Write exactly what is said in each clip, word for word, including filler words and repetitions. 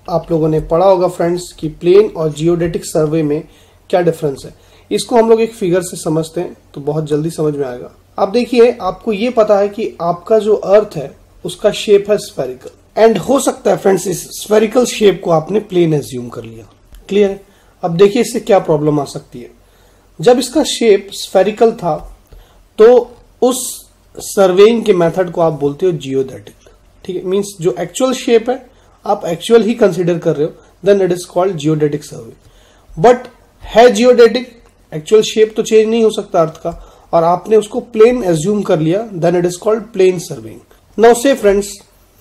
आप लोगों ने पढ़ा होगा फ्रेंड्स कि प्लेन और जियोडेटिक सर्वे में क्या डिफरेंस है। इसको हम लोग एक फिगर से समझते हैं तो बहुत जल्दी समझ में आएगा। आप देखिए, आपको ये पता है कि आपका जो अर्थ है उसका शेप है स्फेरिकल, एंड हो सकता है फ्रेंड्स इस स्फेरिकल शेप को आपने प्लेन एज्यूम कर लिया। क्लियर है? अब देखिए इससे क्या प्रॉब्लम आ सकती है। जब इसका शेप स्फेरिकल था तो उस सर्वेइंग के मेथड को आप बोलते हो जियोडेटिक। ठीक है, मींस जो एक्चुअल शेप है आप एक्चुअल ही कंसीडर कर रहे हो, then it is called geodetic survey. But है जियोडेटिक, एक्चुअल शेप तो चेंज नहीं हो सकता अर्थ का, और आपने उसको प्लेन एज्यूम कर लिया, then it is called plane surveying. Now so friends,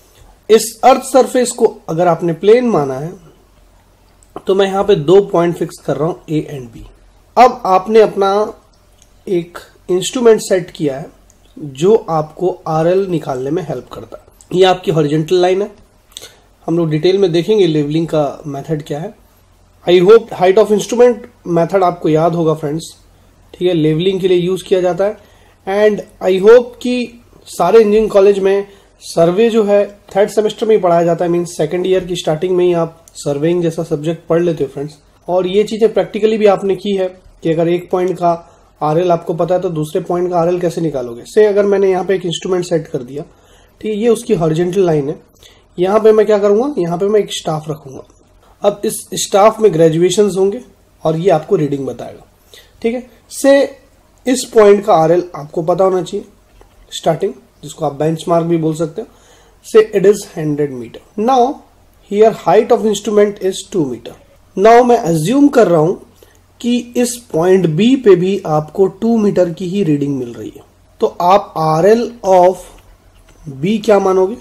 इस अर्थ सरफेस को अगर आपने प्लेन माना है तो मैं यहां पे दो पॉइंट फिक्स कर रहा हूं, ए एंड बी। अब आपने अपना एक इंस्ट्रूमेंट सेट किया है जो आपको आरएल निकालने में हेल्प करता है। ये आपकी हॉरिजॉन्टल लाइन है, हम लोग डिटेल में देखेंगे लेवलिंग का मेथड क्या है। I hope height of instrument method आपको याद होगा फ्रेंड्स। ठीक है, लेवलिंग के लिए यूज किया जाता है, एंड आई होप कि सारे इंजीनियरिंग कॉलेज में सर्वे जो है थर्ड सेमेस्टर में ही पढ़ाया जाता है, मींस सेकंड ईयर की स्टार्टिंग में ही आप सर्वेइंग जैसा सब्जेक्ट पढ़ लेते हो फ्रेंड्स। और ये चीजें प्रैक्टिकली भी आपने की है कि अगर एक पॉइंट का आरएल आपको पता है तो दूसरे पॉइंट का आरएल कैसे निकालोगे। से अगर मैंने यहाँ पे एक इंस्ट्रूमेंट सेट कर दिया, ठीक है, ये उसकी हॉरिजॉन्टल लाइन है, यहाँ पे मैं क्या करूंगा, यहाँ पे मैं एक स्टाफ रखूंगा। अब इस स्टाफ में ग्रेजुएशंस होंगे और ये आपको रीडिंग बताएगा। ठीक है, से इस पॉइंट का आरएल आपको पता होना चाहिए स्टार्टिंग, जिसको आप बेंचमार्क भी बोल सकते हो। Say it is hundred metre. Now here height of instrument is two metre. नाउ मैं अज्यूम कर रहा हूं कि इस पॉइंट बी पे भी आपको टू मीटर की ही रीडिंग मिल रही है, तो आप आरएल ऑफ बी क्या मानोगे?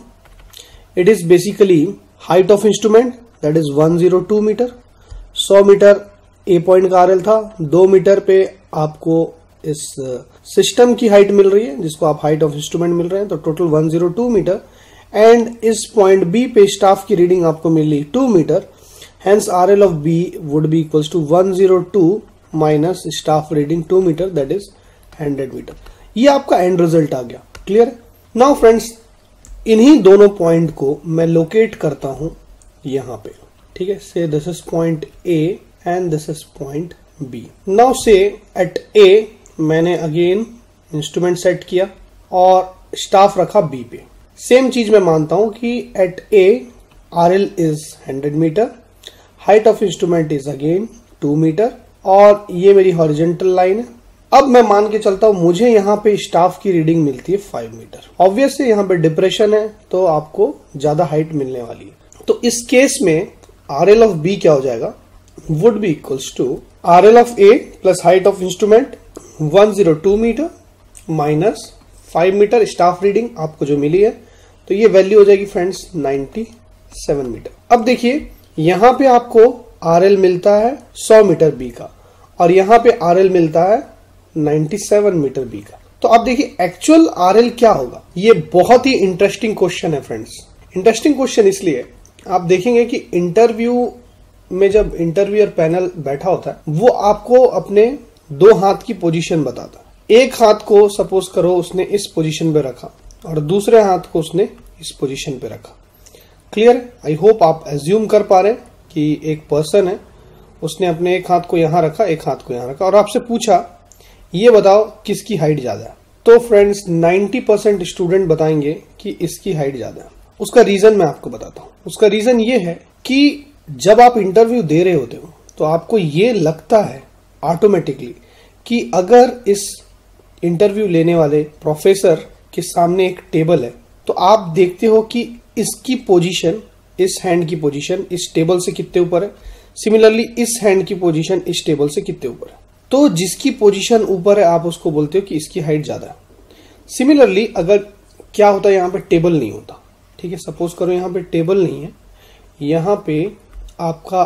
It is basically height of instrument, that is one zero two metre. सौ मीटर ए पॉइंट का आरएल था, दो मीटर पे आपको इस सिस्टम की हाइट मिल रही है जिसको आप हाइट ऑफ इंस्ट्रूमेंट मिल रहे हैं, तो total one zero two metre. And इस पॉइंट बी पे स्टाफ की रीडिंग आपको मिली two metre, hence R L of B would be equals to one hundred two minus staff reading two meter, that is hundred metre. ये आपका and result आ गया। Clear? Now friends, इन्हीं दोनों point को मैं लोकेट करता हूं यहां पे। ठीक है, so this is point A and this is point B। Now so at A मैंने अगेन इंस्ट्रूमेंट सेट किया और स्टाफ रखा B पे। सेम चीज मैं मानता हूं कि at A R L is hundred metre, height of instrument is again two metre, और ये मेरी हॉरिजॉन्टल लाइन है। अब मैं मान के चलता हूं मुझे यहाँ पे स्टाफ की रीडिंग मिलती है फाइव मीटर। ऑब्वियसली यहाँ पे डिप्रेशन है तो आपको ज्यादा हाइट मिलने वाली है। तो इस केस में आरएल ऑफ बी क्या हो जाएगा? Would be equals to RL of A plus height of instrument one zero two metre minus five metre staff reading आपको जो मिली है, तो ये वैल्यू हो जाएगी फ्रेंड्स नाइन्टी सेवन मीटर। अब देखिए यहां पे आपको आरएल मिलता है सौ मीटर बी का, और यहां पे आरएल मिलता है सत्तानवे मीटर बी का। तो आप देखिए एक्चुअल आरएल क्या होगा। ये बहुत ही इंटरेस्टिंग क्वेश्चन है फ्रेंड्स। इंटरेस्टिंग क्वेश्चन इसलिए आप देखेंगे कि इंटरव्यू में जब इंटरव्यूअर पैनल बैठा होता है वो आपको अपने दो हाथ की पोजीशन बताता है। एक हाथ को सपोज करो उसने इस पोजीशन पे रखा और दूसरे हाथ को उसने इस पोजीशन पे रखा। क्लियर? आई होप आप एज्यूम कर पा रहे हैं कि एक पर्सन है, उसने अपने एक हाथ को यहां रखा, एक हाथ को यहां रखा, और आपसे पूछा ये बताओ किसकी हाइट ज्यादा है। तो फ्रेंड्स नाइन्टी परसेंट स्टूडेंट बताएंगे कि इसकी हाइट ज्यादा है। उसका रीजन मैं आपको बताता हूं। उसका रीजन ये है कि जब आप इंटरव्यू दे रहे होते हो तो आपको ये लगता है ऑटोमेटिकली कि अगर इस इंटरव्यू लेने वाले प्रोफेसर के सामने एक टेबल है तो आप देखते हो कि इसकी पोजीशन, इस हैंड की पोजीशन इस टेबल से कितने ऊपर है, सिमिलरली इस हैंड की पोजीशन इस टेबल से कितने ऊपर है। तो जिसकी पोजीशन ऊपर है आप उसको बोलते हो कि इसकी हाइट ज्यादा है। सिमिलरली अगर क्या होता है, यहाँ पे टेबल नहीं होता, ठीक है, सपोज करो यहाँ पे टेबल नहीं है, यहाँ पे आपका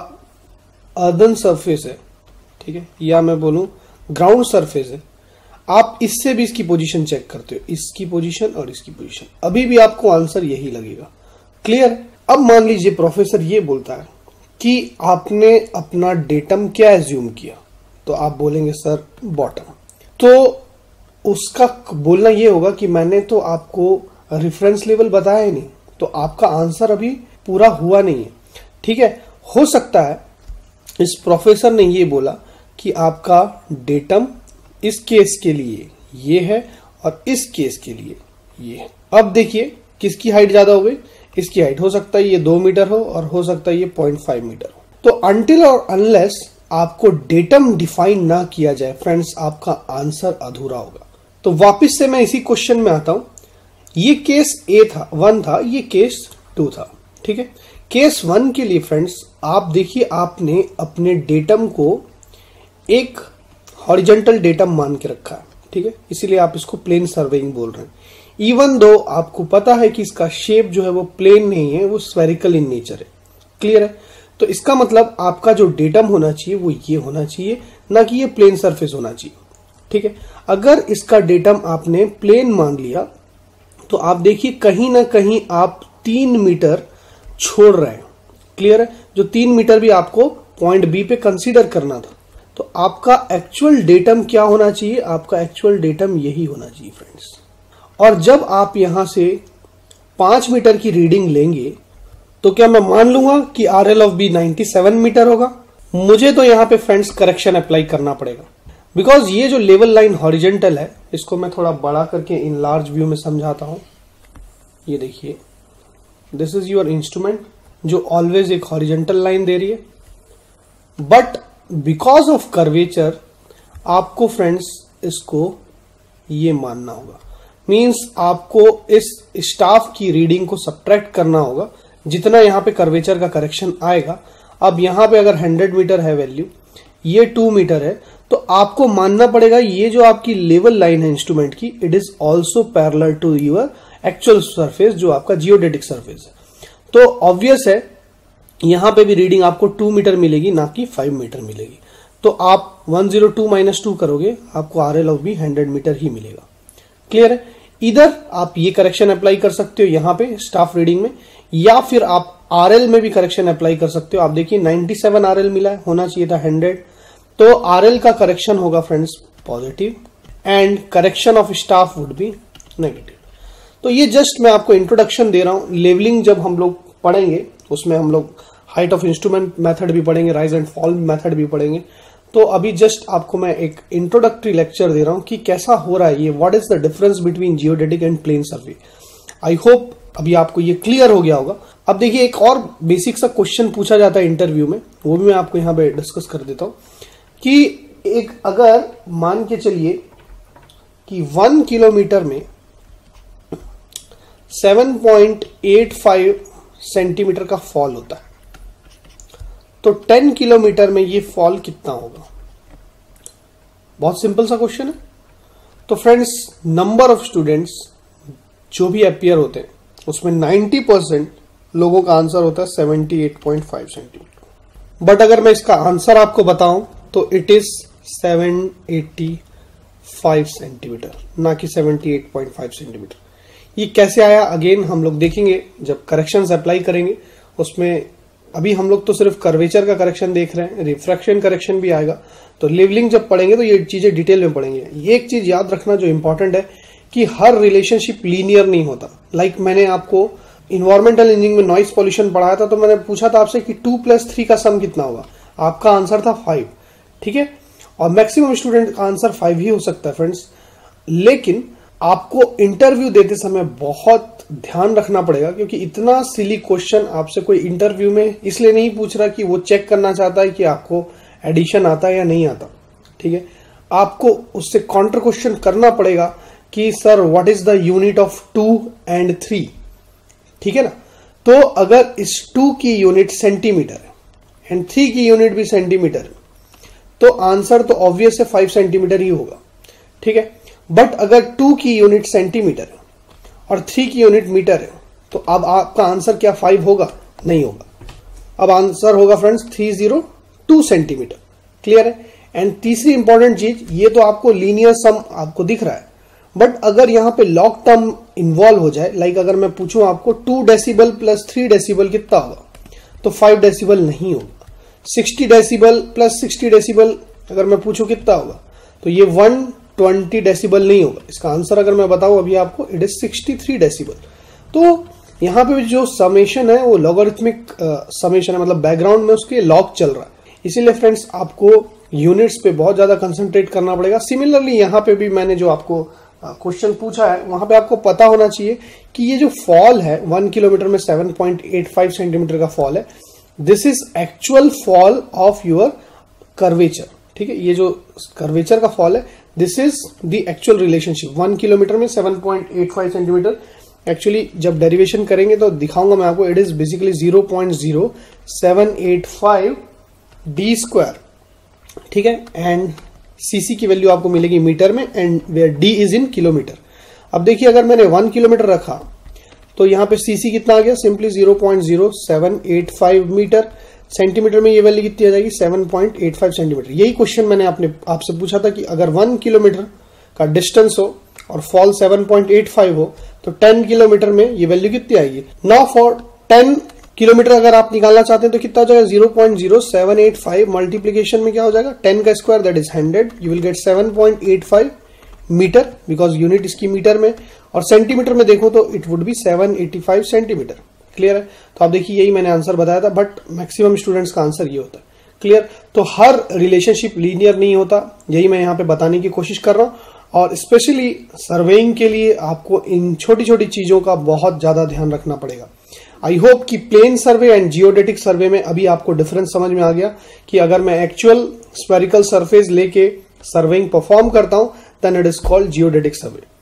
अर्दन सरफेस है, ठीक है, या मैं बोलूं ग्राउंड सरफेस है, आप इससे भी इसकी पोजीशन चेक करते हो, इसकी पोजीशन और इसकी पोजीशन, अभी भी आपको आंसर यही लगेगा। क्लियर? अब मान लीजिए प्रोफेसर ये बोलता है कि आपने अपना डेटम क्या एज्यूम किया, तो आप बोलेंगे सर बॉटम। तो उसका बोलना ये होगा कि मैंने तो आपको रेफरेंस लेवल बताया ही नहीं, तो आपका आंसर अभी पूरा हुआ नहीं है। ठीक है। हो सकता है इस प्रोफेसर ने ये बोला कि आपका डेटम इस केस के लिए ये है और इस केस के लिए ये है। अब देखिए किसकी हाइट ज्यादा हो गई, इसकी हाइट हो सकता है ये दो मीटर हो और हो सकता है ये पॉइंट फाइव मीटर हो। तो अनटिल और अनलेस आपको डेटम डिफाइन ना किया जाए फ्रेंड्स, आपका आंसर अधूरा होगा। तो वापस से मैं इसी क्वेश्चन में आता हूं। ये केस ए था, वन था, ये केस टू था, ठीक है। केस वन के लिए फ्रेंड्स आप देखिए, आपने अपने डेटम को एक हॉरिजॉन्टल डेटम मान के रखा है, ठीक है, इसीलिए आप इसको प्लेन सर्वेइंग बोल रहे हैं। इवन दो आपको पता है कि इसका शेप जो है वो प्लेन नहीं है, वो स्फेरिकल इन नेचर है। क्लियर है? तो इसका मतलब आपका जो डेटम होना चाहिए वो ये होना चाहिए, ना कि ये प्लेन सरफेस होना चाहिए, ठीक है। अगर इसका डेटम आपने प्लेन मान लिया तो आप देखिए कहीं ना कहीं आप तीन मीटर छोड़ रहे हैं। क्लियर है? जो तीन मीटर भी आपको पॉइंट बी पे कंसीडर करना था। तो आपका एक्चुअल डेटम क्या होना चाहिए? आपका एक्चुअल डेटम यही होना चाहिए फ्रेंड्स। और जब आप यहां से पांच मीटर की रीडिंग लेंगे तो क्या मैं मान लूंगा कि R L of B ninety seven metre होगा? मुझे तो यहां पे फ्रेंड्स करेक्शन अप्लाई करना पड़ेगा, बिकॉज ये जो लेवल लाइन हॉरिजॉन्टल है, इसको मैं थोड़ा बड़ा करके इन लार्ज व्यू में समझाता हूं। ये देखिए, दिस इज योर इंस्ट्रूमेंट जो ऑलवेज एक हॉरिजॉन्टल लाइन दे रही है, बट बिकॉज ऑफ कर्वेचर आपको फ्रेंड्स इसको ये मानना होगा। मींस आपको इस स्टाफ की रीडिंग को सब्ट्रैक्ट करना होगा जितना यहां पे कर्वेचर का करेक्शन आएगा। अब यहां पे अगर हंड्रेड मीटर है वैल्यू, ये टू मीटर है, तो आपको मानना पड़ेगा ये जो आपकी लेवल लाइन है इंस्ट्रूमेंट की, it is also parallel to your actual surface जो आपका जियोडेटिक सरफेस है। तो ऑब्वियस है यहां पे भी रीडिंग आपको टू मीटर मिलेगी, ना कि फाइव मीटर मिलेगी। तो आप one zero two minus two करोगे, आपको R L of B hundred metre ही मिलेगा। क्लियर है? इधर आप ये करेक्शन अप्लाई कर सकते हो यहां पे स्टाफ रीडिंग में, या फिर आप आरएल में भी करेक्शन अप्लाई कर सकते हो। आप देखिए नाइन्टी सेवन आरएल मिला है, होना चाहिए था हंड्रेड, तो आरएल का करेक्शन होगा friends positive and correction of staff would be negative. तो ये जस्ट मैं आपको इंट्रोडक्शन दे रहा हूं। लेवलिंग जब हम लोग पढ़ेंगे उसमें हम लोग हाइट ऑफ इंस्ट्रूमेंट मेथड भी पढ़ेंगे, राइज एंड फॉल मेथड भी पढ़ेंगे। तो अभी जस्ट आपको मैं एक इंट्रोडक्टरी लेक्चर दे रहा हूं कि कैसा हो रहा है ये, what is the difference between geodetic and plane survey. I hope अभी आपको ये क्लियर हो गया होगा। अब देखिए एक और बेसिक सा क्वेश्चन पूछा जाता है इंटरव्यू में, वो भी मैं आपको यहां पे डिस्कस कर देता हूं कि एक अगर मान के चलिए कि वन किलोमीटर में seven point eight five centimetre का फॉल होता है, तो टेन किलोमीटर में ये फॉल कितना होगा? बहुत सिंपल सा क्वेश्चन है। तो फ्रेंड्स नंबर ऑफ स्टूडेंट्स जो भी अपियर होते हैं उसमें नाइन्टी परसेंट लोगों का आंसर होता है seventy eight point five centimetre. But अगर मैं इसका आंसर आपको बताऊं तो it is seven eighty five centimetre, ना कि seventy eight point five centimetre. ये कैसे आया अगेन हम लोग देखेंगे जब करेक्शंस अप्लाई करेंगे। उसमें अभी हम लोग तो सिर्फ कर्वेचर का करेक्शन देख रहे हैं, रिफ्रैक्शन करेक्शन भी आएगा। तो लेवलिंग जब पढ़ेंगे तो ये चीजें डिटेल में पढ़ेंगे। ये एक चीज याद रखना जो इंपॉर्टेंट है कि हर रिलेशनशिप लीनियर नहीं होता। लाइक like मैंने आपको इन्वायरमेंटल इंजीनियरिंग में नॉइस पॉल्यूशन पढ़ाया था, तो मैंने पूछा था आपसे कि टू प्लस थ्री का सम कितना होगा, आपका आंसर था फाइव, ठीक है। और मैक्सिमम स्टूडेंट का आंसर फाइव ही हो सकता है फ्रेंड्स। लेकिन आपको इंटरव्यू देते समय बहुत ध्यान रखना पड़ेगा, क्योंकि इतना सिली क्वेश्चन आपसे कोई इंटरव्यू में इसलिए नहीं पूछ रहा कि वो चेक करना चाहता है कि आपको एडिशन आता है या नहीं आता, ठीक है। आपको उससे काउंटर क्वेश्चन करना पड़ेगा कि sir what is the unit of two and three, ठीक है ना। तो अगर इस टू की यूनिट सेंटीमीटर है एंड थ्री की यूनिट भी सेंटीमीटर है, तो आंसर तो ऑब्वियस है फाइव सेंटीमीटर ही होगा, ठीक है। बट अगर टू की यूनिट सेंटीमीटर है और थ्री की यूनिट मीटर है, तो अब आपका आंसर क्या फाइव होगा? नहीं होगा। अब आंसर होगा friends three zero two centimetre. Clear है? एंड तीसरी इंपॉर्टेंट चीज, ये तो आपको लीनियर सम आपको दिख रहा है, बट अगर यहां पे लॉग टर्म इन्वॉल्व हो जाए, लाइक अगर मैं पूछूं आपको two decibel plus three decibel कितना होगा, तो फाइव डेसिबल नहीं होगा। Sixty decibel plus sixty decibel अगर मैं पूछूं कितना होगा, तो ये वन ट्वेंटी डेसिबल नहीं होगा। इसका आंसर अगर मैं बताऊं अभी आपको, it is sixty three decibel. तो यहाँ पे जो समेशन है वो लॉगरिथमिक समेशन है, मतलब बैकग्राउंड में उसके लॉग चल रहा है। इसीलिए फ्रेंड्स आपको यूनिट्स पे बहुत ज्यादा कंसंट्रेट करना पड़ेगा। सिमिलरली यहाँ पे भी मैंने जो आपको क्वेश्चन पूछा है वहां पे आपको पता होना चाहिए कि ये जो फॉल है वन किलोमीटर में seven point eight five centimetre का फॉल है, this is actual fall of your curvature. ठीक है, ये जो कर्वेचर का फॉल है this is the actual relationship one kilometre में seven point eight five centimetre. Actually जब डेरिवेशन करेंगे तो दिखाऊंगा मैं आपको, it is basically zero point zero seven eight five D square. ठीक है, एंड सीसी की वैल्यू आपको मिलेगी मीटर में and where D is in kilometre. अब देखिए अगर मैंने वन किलोमीटर रखा तो यहाँ पे सीसी कितना आ गया, simply zero point zero seven eight five metre. Centimetre में ये वैल्यू कितनी आ जाएगी, seven point eight five centimetre. यही क्वेश्चन मैंने आपने आपसे पूछा था कि अगर वन किलोमीटर का डिस्टेंस हो और fall seven point eight five हो तो टेन किलोमीटर में ये वैल्यू कितनी आएगी। नाउ फॉर टेन किलोमीटर अगर आप निकालना चाहते हैं तो कितना हो जाएगा, zero point zero seven eight five multiplication में क्या हो जाएगा, टेन का square that is hundred, you will get seven point eight five metre because unit इसकी मीटर में, और सेंटीमीटर में देखो तो it would be seven eighty five centimetre. Clear है, तो आप देखिए यही मैंने आंसर बताया था, बट मैक्सिमम स्टूडेंट्स का आंसर ये होता है। क्लियर, तो हर रिलेशनशिप लीनियर नहीं होता, यही मैं यहाँ पे बताने की कोशिश कर रहा हूँ। और स्पेशली सर्वेइंग के लिए आपको इन छोटी छोटी चीजों का बहुत ज्यादा ध्यान रखना पड़ेगा। आई होप कि plane survey and geodetic survey में अभी आपको डिफरेंस समझ में आ गया कि अगर मैं एक्चुअल स्फेरिकल सरफेस लेके सर्वेइंग परफॉर्म करता हूं then it is called geodetic survey.